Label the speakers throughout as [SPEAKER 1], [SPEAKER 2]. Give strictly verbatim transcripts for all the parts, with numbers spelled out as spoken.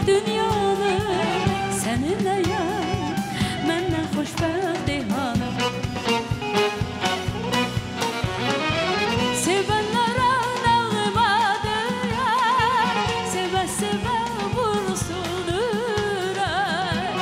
[SPEAKER 1] dünyanı seninle ya menden xoşbəxt hanım. Sevenlere nağmadır ya, seve seve vursun ürək.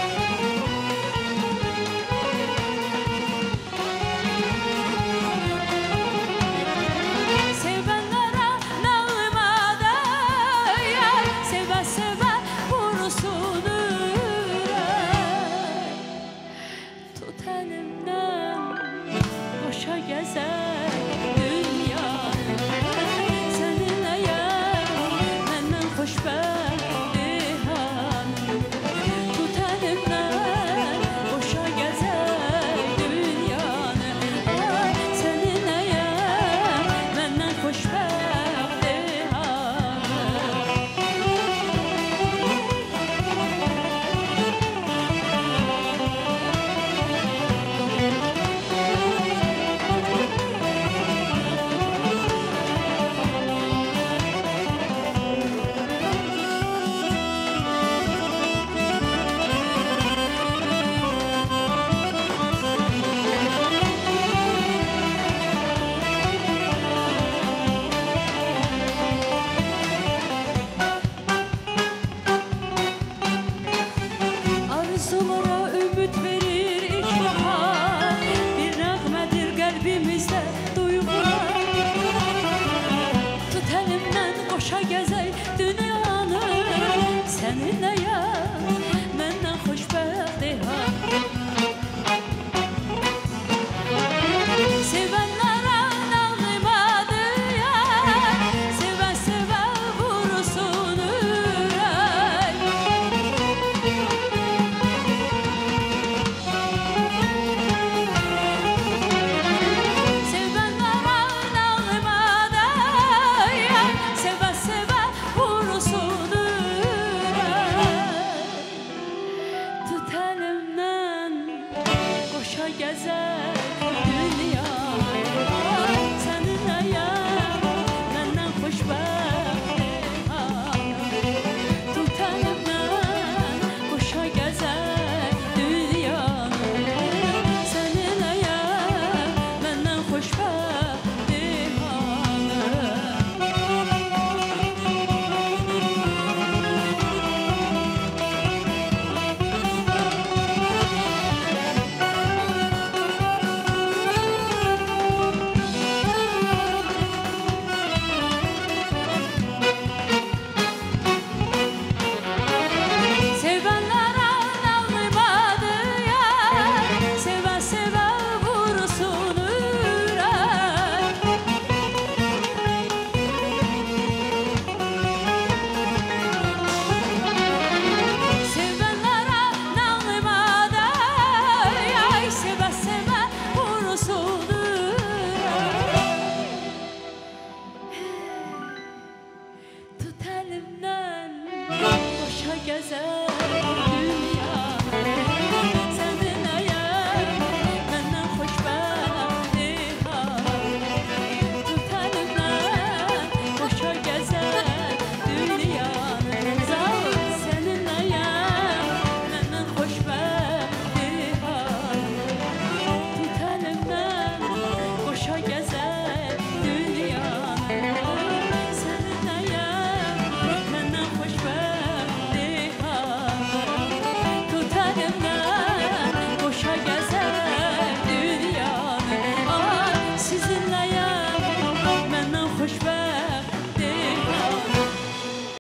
[SPEAKER 1] Sevenlere nağmadır ya, seve seve vursun ürək. Tut elimden boşa gezer dünyanı seninle ya menden xoşbəxt hanım. Tut elimden boşa gezer dünyanı seninle ya menden xoşbəxt arzulara ümit verir ilkbahar, bir nəğmədir qəlbimizdə duyğular. Tut elimdən qoşa gəzək dünyanı səninlə ya məndən xoşbəxt hanım. Sevenlere nağmadır ya, seve seve vursun ürək. Sevenlere nağmadır ya, seve seve vursun ürək. Tut elimden koşa gezer dünya seninle ya menden xoşbəxt hanım. Tut elimden koşa gezer dünya seninle ya menden xoşbəxt hanım. Sevenlere nağmadır ya, seve seve vursun ürək. Sevenlere nağmadır ya, seve seve vursun ürək. Tut elimden boşa gezer